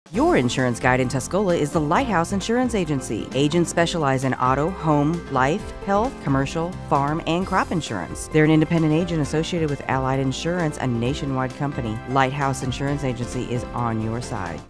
Your insurance guide in Tuscola is the Lighthouse Insurance Agency. Agents specialize in auto, home, life, health, commercial, farm, and crop insurance. They're an independent agent associated with Allied Insurance, a nationwide company. Lighthouse Insurance Agency is on your side.